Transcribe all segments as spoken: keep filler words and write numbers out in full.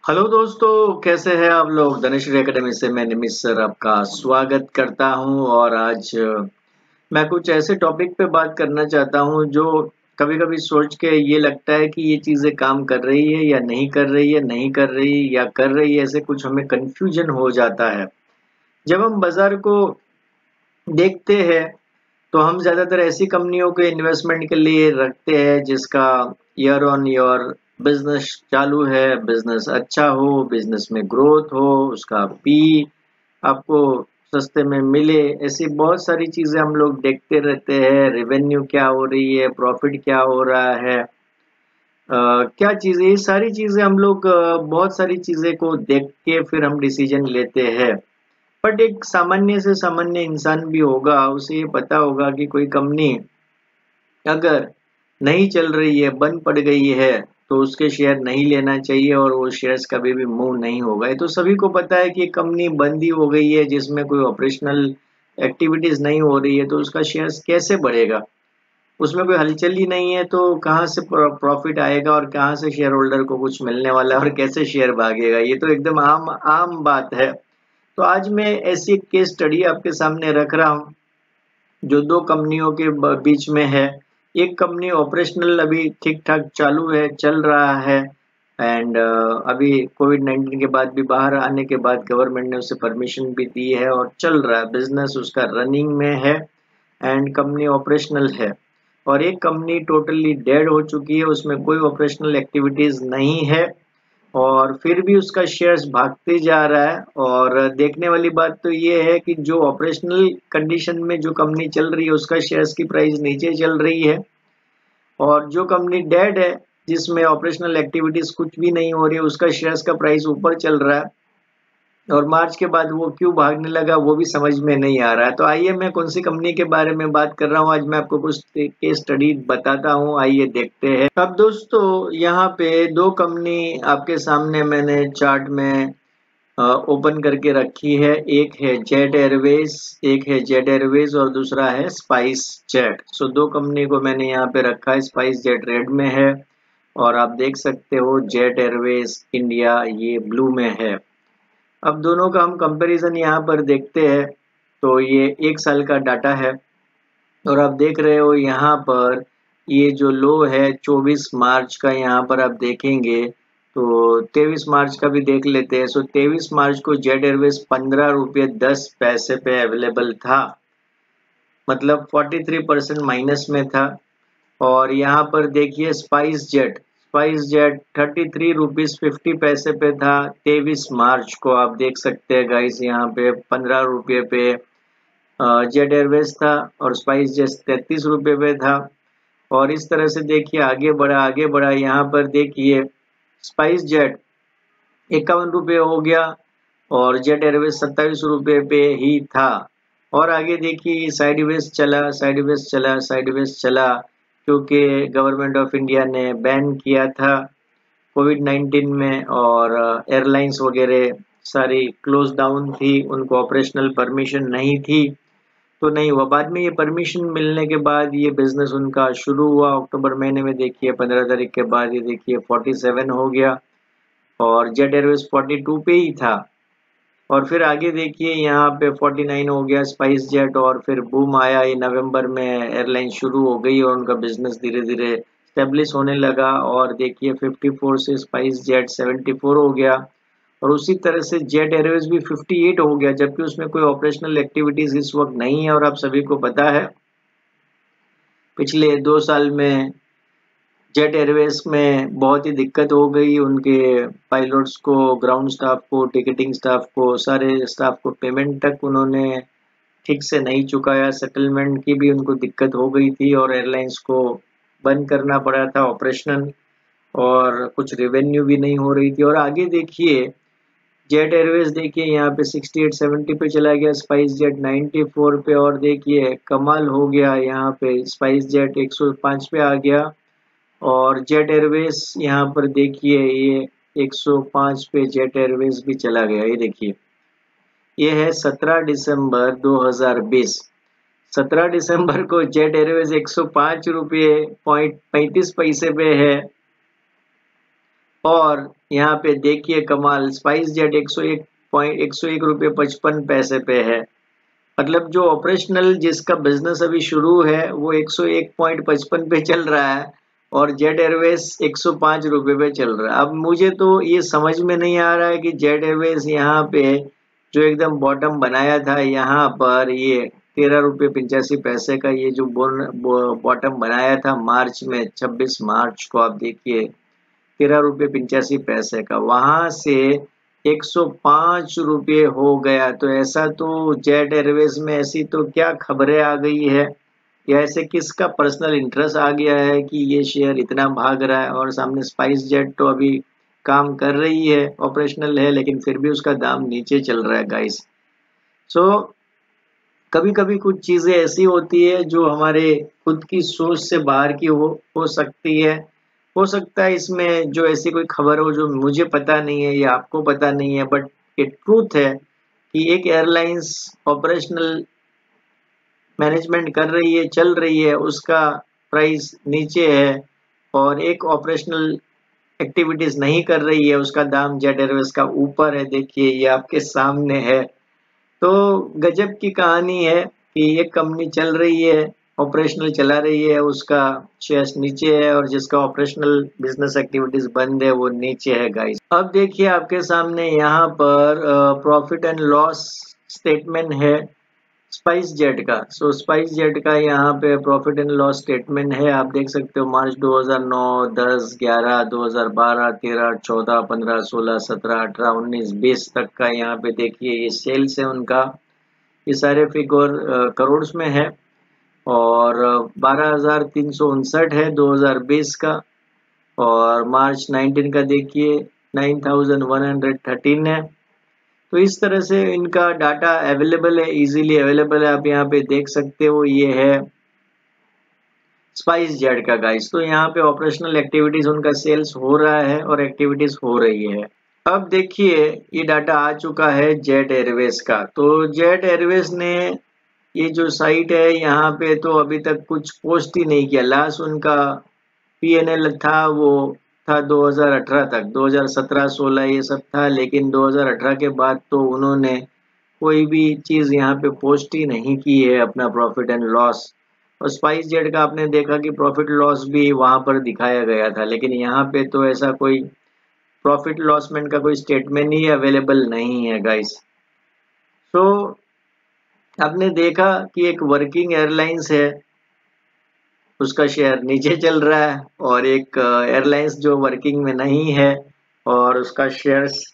Hello दोस्तों, कैसे हैं आप लोग। धनश्री एकेडमी से मैं निमित सर आपका स्वागत करता हूं। और आज अ, मैं कुछ ऐसे टॉपिक पे बात करना चाहता हूं जो कभी-कभी सोच के ये लगता है कि ये चीजें काम कर रही है या नहीं कर रही है, नहीं कर रही या कर रही है, ऐसे कुछ हमें कंफ्यूजन हो जाता है। जब हम बाजार को देखते हैं तो हम ज्यादातर ऐसी कंपनियों के इन्वेस्टमेंट के लिए रखते हैं जिसका ईयर ऑन ईयर बिजनेस चालू है, बिजनेस अच्छा हो, बिजनेस में ग्रोथ हो, उसका पी आपको सस्ते में मिले। ऐसी बहुत सारी चीजें हम लोग देखते रहते हैं। रेवेन्यू क्या हो रही है, प्रॉफिट क्या हो रहा है, अ, क्या चीजें, ये सारी चीजें हम लोग अ, बहुत सारी चीजें को देख के फिर हम डिसीजन लेते हैं। बट एक सामान्य से सामान्य इंसान भी होगा, उसे ये पता होगा कि कोई कंपनी अगर नहीं चल रही है, बंद पड़ गई है, तो उसके शेयर नहीं लेना चाहिए और वो शेयर्स कभी भी मूव नहीं होगा। ये तो सभी को पता है कि कंपनी बंद ही हो गई है, जिसमें कोई ऑपरेशनल एक्टिविटीज नहीं हो रही है, तो उसका शेयर्स कैसे बढ़ेगा। उसमें कोई हलचल ही नहीं है, तो कहाँ से प्रॉफिट आएगा और कहाँ से शेयर होल्डर को कुछ मिलने वाला है और कैसे शेयर भागेगा। ये तो एकदम आम आम बात है। तो आज मैं ऐसी एक केस स्टडी आपके सामने रख रहा हूँ जो दो कंपनियों के ब- बीच में है। एक कंपनी ऑपरेशनल अभी ठीक ठाक चालू है, चल रहा है, एंड अभी कोविड नाइन्टीन के बाद भी, बाहर आने के बाद गवर्नमेंट ने उसे परमिशन भी दी है और चल रहा है, बिजनेस उसका रनिंग में है एंड कंपनी ऑपरेशनल है। और एक कंपनी टोटली डेड हो चुकी है, उसमें कोई ऑपरेशनल एक्टिविटीज नहीं है और फिर भी उसका शेयर्स भागते जा रहा है। और देखने वाली बात तो ये है कि जो ऑपरेशनल कंडीशन में जो कंपनी चल रही है उसका शेयर्स की प्राइस नीचे चल रही है, और जो कंपनी डेड है, जिसमें ऑपरेशनल एक्टिविटीज कुछ भी नहीं हो रही है, उसका शेयर्स का प्राइस ऊपर चल रहा है। और मार्च के बाद वो क्यों भागने लगा वो भी समझ में नहीं आ रहा है। तो आइए, मैं कौन सी कंपनी के बारे में बात कर रहा हूँ आज, मैं आपको कुछ केस स्टडी बताता हूँ। आइए देखते हैं। अब दोस्तों, यहाँ पे दो कंपनी आपके सामने मैंने चार्ट में ओपन करके रखी है। एक है जेट एयरवेज, एक है जेट एयरवेज और दूसरा है स्पाइस जेट। सो दो कंपनी को मैंने यहाँ पे रखा है। स्पाइस जेट रेड में है और आप देख सकते हो जेट एयरवेज इंडिया ये ब्लू में है। अब दोनों का हम कंपैरिजन यहाँ पर देखते हैं तो ये एक साल का डाटा है और आप देख रहे हो यहाँ पर ये जो लो है चौबीस मार्च का, यहाँ पर आप देखेंगे तो तेईस मार्च का भी देख लेते हैं। सो तेईस मार्च को जेट एयरवेज पंद्रह रुपये दस पैसे पे अवेलेबल था, मतलब तैंतालीस परसेंट माइनस में था। और यहाँ पर देखिए SpiceJet, SpiceJet thirty three rupees fifty पैसे पे था तेईस मार्च को। आप देख सकते हैं गाइस, यहाँ पे पंद्रह रुपये पे जेट एयरवेज था और स्पाइस जेट तैतीस रुपये पे था। और इस तरह से देखिए आगे बढ़ा आगे बढ़ा, यहाँ पर देखिए स्पाइस जेट इक्यावन रुपये हो गया और जेट एयरवेज सत्ताईस रुपये पे ही था। और आगे देखिए साइडवेज चला साइडवेज चला साइडवेज चला, क्योंकि गवर्नमेंट ऑफ इंडिया ने बैन किया था कोविड नाइन्टीन में और एयरलाइंस वगैरह सारी क्लोज डाउन थी, उनको ऑपरेशनल परमिशन नहीं थी, तो नहीं हुआ। बाद में ये परमिशन मिलने के बाद ये बिजनेस उनका शुरू हुआ अक्टूबर महीने में। देखिए पंद्रह तारीख के बाद ये देखिए सैंतालीस हो गया और जेट एयरवेज बयालीस पे ही था। और फिर आगे देखिए यहाँ पे उनचास हो गया स्पाइस जेट, और फिर बूम आया, ये नवंबर में एयरलाइन शुरू हो गई और उनका बिजनेस धीरे धीरे स्टेब्लिश होने लगा। और देखिए चौवन से स्पाइस जेट चौहत्तर हो गया और उसी तरह से जेट एयरवेज भी अट्ठावन हो गया, जबकि उसमें कोई ऑपरेशनल एक्टिविटीज इस वक्त नहीं है। और आप सभी को पता है पिछले दो साल में जेट एयरवेज में बहुत ही दिक्कत हो गई, उनके पायलट्स को, ग्राउंड स्टाफ को, टिकटिंग स्टाफ को, सारे स्टाफ को पेमेंट तक उन्होंने ठीक से नहीं चुकाया, सेटलमेंट की भी उनको दिक्कत हो गई थी और एयरलाइंस को बंद करना पड़ा था ऑपरेशनल, और कुछ रेवेन्यू भी नहीं हो रही थी। और आगे देखिए जेट एयरवेज देखिए यहाँ पे अड़सठ सत्तर पे चला गया, स्पाइस जेट चौरानवे पे, और देखिए कमाल हो गया, यहाँ पे स्पाइस जेट एक सौ पाँच पे आ गया और जेट एयरवेज यहाँ पर देखिए ये एक सौ पाँच पे जेट एयरवेज भी चला गया। ये देखिए ये है सत्रह दिसंबर दो हज़ार बीस। सत्रह दिसंबर को जेट एयरवेज एक सौ पाँच रुपये पॉइंट पैंतीस पैसे पे है और यहाँ पे देखिए कमाल, स्पाइस जेट एक सौ एक पॉइंट एक सौ एक रुपये पचपन पैसे पे है। मतलब जो ऑपरेशनल जिसका बिजनेस अभी शुरू है वो एक सौ एक पॉइंट पचपन पे चल रहा है और जेट एयरवेज एक सौ पाँच रुपये पे चल रहा है। अब मुझे तो ये समझ में नहीं आ रहा है कि जेट एयरवेज यहाँ पे जो एकदम बॉटम बनाया था, यहाँ पर ये तेरह रुपये पिचासी पैसे का ये जो बॉटम बनाया था मार्च में, छब्बीस मार्च को आप देखिए तेरह रुपये पिचासी पैसे का, वहां से एक सौ पाँच रुपये हो गया। तो ऐसा तो जेट एयरवेज में ऐसी तो क्या खबरें आ गई है या ऐसे किसका पर्सनल इंटरेस्ट आ गया है कि ये शेयर इतना भाग रहा है। और सामने स्पाइस जेट तो अभी काम कर रही है, ऑपरेशनल है, लेकिन फिर भी उसका दाम नीचे चल रहा है गाइस। सो कभी कभी कुछ चीजें ऐसी होती है जो हमारे खुद की सोच से बाहर की हो हो सकती है। हो सकता है इसमें जो ऐसी कोई खबर हो जो मुझे पता नहीं है या आपको पता नहीं है, बट ये ट्रूथ है कि एक एयरलाइंस ऑपरेशनल मैनेजमेंट कर रही है, चल रही है, उसका प्राइस नीचे है, और एक ऑपरेशनल एक्टिविटीज नहीं कर रही है, उसका दाम जेट एयरवेज का ऊपर है। देखिए ये आपके सामने है। तो गजब की कहानी है कि एक कंपनी चल रही है, ऑपरेशनल चला रही है, उसका शेयर्स नीचे है, और जिसका ऑपरेशनल बिजनेस एक्टिविटीज बंद है वो नीचे है गाइस। अब देखिए आपके सामने यहाँ पर प्रॉफिट एंड लॉस स्टेटमेंट है स्पाइस जेट का। सो स्पाइस जेट का यहाँ पे प्रॉफिट एंड लॉस स्टेटमेंट है, आप देख सकते हो मार्च दो हज़ार नौ, दस, ग्यारह, दो हज़ार बारह, तेरह, चौदह, पंद्रह, सोलह, सत्रह, अठारह, उन्नीस, बीस तक का। यहाँ पे देखिए ये सेल्स है उनका, ये सारे फिगर करोड़ में है, और बारह हजार तीन सौ उनसठ है दो हज़ार बीस का, और मार्च उन्नीस का देखिए नौ हज़ार एक सौ तेरह है। तो इस तरह से इनका डाटा अवेलेबल है, इजीली अवेलेबल है, आप यहाँ पे देख सकते हो। ये है स्पाइस जेट का गाइस। तो यहाँ पे ऑपरेशनल एक्टिविटीज उनका सेल्स हो रहा है और एक्टिविटीज हो रही है। अब देखिए ये डाटा आ चुका है जेट एयरवेज का। तो जेट एयरवेज ने ये जो साइट है यहाँ पे तो अभी तक कुछ पोस्ट ही नहीं किया। लास्ट उनका पी एन एल था वो था दो हज़ार अठारह तक, दो हज़ार सत्रह सोलह ये सब था, लेकिन दो हज़ार अठारह के बाद तो उन्होंने कोई भी चीज यहाँ पे पोस्ट ही नहीं की है अपना प्रॉफिट एंड लॉस। और स्पाइस जेट का आपने देखा कि प्रॉफिट लॉस भी वहां पर दिखाया गया था, लेकिन यहाँ पे तो ऐसा कोई प्रॉफिट लॉसमेंट का कोई स्टेटमेंट ही अवेलेबल नहीं है गाइस। तो आपने देखा कि एक वर्किंग एयरलाइंस है उसका शेयर नीचे चल रहा है, और एक एयरलाइंस जो वर्किंग में नहीं है और उसका शेयर्स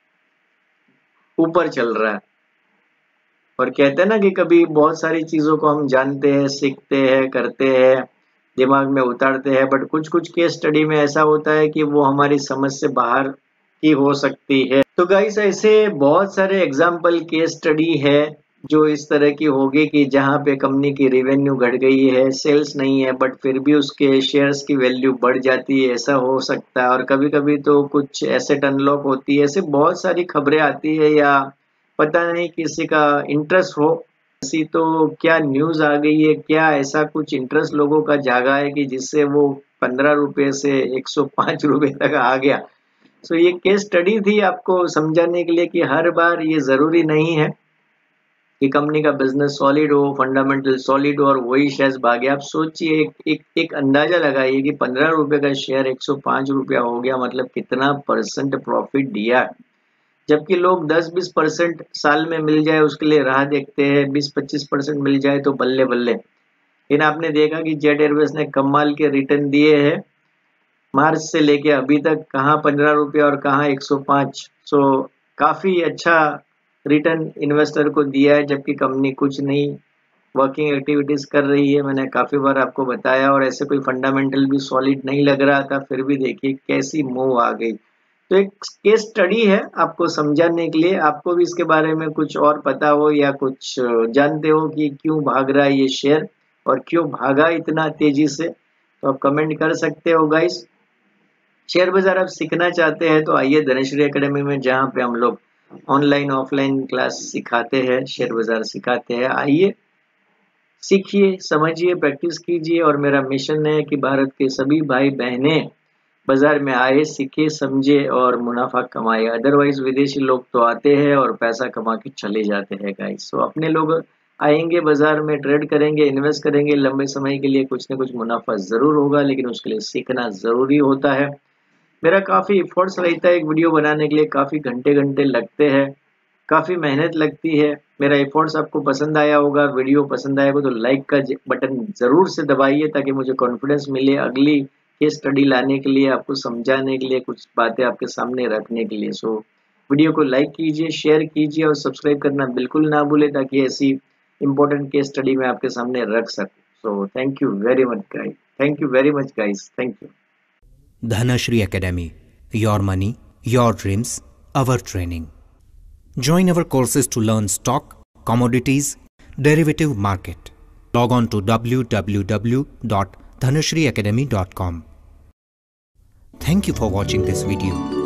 ऊपर चल रहा है। और कहते हैं ना कि कभी बहुत सारी चीजों को हम जानते हैं, सीखते हैं, करते हैं, दिमाग में उतारते हैं, बट कुछ कुछ केस स्टडी में ऐसा होता है कि वो हमारी समझ से बाहर की हो सकती है। तो गाइस ऐसे बहुत सारे एग्जाम्पल केस स्टडी है जो इस तरह की होगी कि जहाँ पे कंपनी की रेवेन्यू घट गई है, सेल्स नहीं है, बट फिर भी उसके शेयर्स की वैल्यू बढ़ जाती है, ऐसा हो सकता है। और कभी कभी तो कुछ एसेट अनलॉक होती है, ऐसे बहुत सारी खबरें आती है, या पता नहीं किसी का इंटरेस्ट हो ऐसी तो क्या न्यूज आ गई है, क्या ऐसा कुछ इंटरेस्ट लोगों का जागा है कि जिससे वो पंद्रह रुपए से एक सौ पाँच रुपए तक आ गया। सो ये केस स्टडी थी आपको समझाने के लिए कि हर बार ये जरूरी नहीं है कि कंपनी का बिजनेस सॉलिड हो, फंडामेंटल सॉलिड हो और वही शेयर भागे। आप सोचिए, एक, एक एक अंदाजा लगाइए कि पंद्रह रुपए का शेयर एक सौ पाँच रुपया हो गया, मतलब कितना परसेंट प्रॉफिट दिया। जबकि लोग दस बीस परसेंट साल में मिल जाए उसके लिए राह देखते हैं, बीस पच्चीस परसेंट मिल जाए तो बल्ले बल्ले। लेकिन आपने देखा कि जेट एयरवेज ने कमाल के रिटर्न दिए हैं मार्च से लेके अभी तक, कहाँ पंद्रह रुपया और कहाँ एक सौ पाँच। सो काफी अच्छा रिटर्न इन्वेस्टर को दिया है, जबकि कंपनी कुछ नहीं वर्किंग एक्टिविटीज कर रही है। मैंने काफी बार आपको बताया, और ऐसे कोई फंडामेंटल भी सॉलिड नहीं लग रहा था, फिर भी देखिए कैसी मूव आ गई। तो एक केस स्टडी है आपको समझाने के लिए। आपको भी इसके बारे में कुछ और पता हो या कुछ जानते हो कि क्यों भाग रहा है ये शेयर और क्यों भागा इतना तेजी से, तो आप कमेंट कर सकते हो गाइस। शेयर बाजार आप सीखना चाहते हैं तो आइए धनेश्वरी एकेडमी में, जहाँ पे हम लोग ऑनलाइन ऑफलाइन क्लास सिखाते हैं, शेयर बाजार सिखाते हैं। आइए सीखिए, समझिए, प्रैक्टिस कीजिए। और मेरा मिशन है कि भारत के सभी भाई बहनें बाजार में आए, सीखे, समझे और मुनाफा कमाए। अदरवाइज विदेशी लोग तो आते हैं और पैसा कमा के चले जाते हैं गाइस। सो अपने लोग आएंगे, बाजार में ट्रेड करेंगे, इन्वेस्ट करेंगे, लंबे समय के लिए कुछ न कुछ मुनाफा जरूर होगा, लेकिन उसके लिए सीखना जरूरी होता है। मेरा काफी एफर्ट्स रहता है एक वीडियो बनाने के लिए, काफी घंटे घंटे लगते हैं, काफी मेहनत लगती है। मेरा एफर्ट्स आपको पसंद आया होगा, वीडियो पसंद आएगा तो लाइक का बटन जरूर से दबाइए, ताकि मुझे कॉन्फिडेंस मिले अगली केस स्टडी लाने के लिए, आपको समझाने के लिए, कुछ बातें आपके सामने रखने के लिए। सो वीडियो को लाइक कीजिए, शेयर कीजिए और सब्सक्राइब करना बिल्कुल ना भूले, ताकि ऐसी इंपॉर्टेंट केस स्टडी मैं आपके सामने रख सकूं। So thank you very much guys, thank you very much guys, thank you. Dhanashri Academy. Your money, your dreams, our training. Join our courses to learn stock, commodities, derivative market. Log on to w w w dot dhanashri academy dot com. Thank you for watching this video.